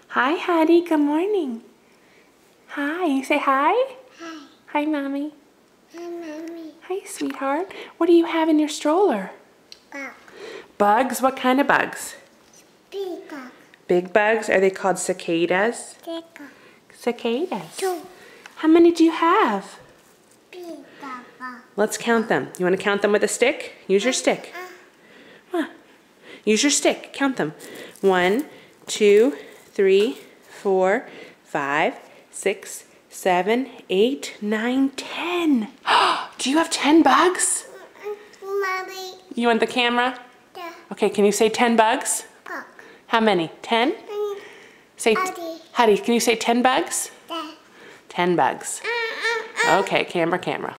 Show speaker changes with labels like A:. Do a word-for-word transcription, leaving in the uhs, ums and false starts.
A: Hi, Hattie. Good morning. Hi. You say hi?
B: Hi.
A: Hi, Mommy.
B: Hi, Mommy.
A: Hi, sweetheart. What do you have in your stroller?
B: Bug.
A: Bugs? What kind of bugs?
B: Big bug.
A: Big bugs? Are they called cicadas?
B: Big bug.
A: Cicadas.
B: Two.
A: How many do you have?
B: Big bug.
A: Let's count them. You want to count them with a stick? Use your stick. Huh. Use your stick. Count them. One, two, three, four, five, six, seven, eight, nine, ten. Do you have ten bugs?
B: Mommy.
A: You want the camera?
B: Yeah.
A: Okay, can you say ten bugs?
B: Bug.
A: How many? ten? Say,
B: Hattie.
A: Hattie, can you say ten bugs?
B: Yeah.
A: ten bugs. Okay, camera, camera.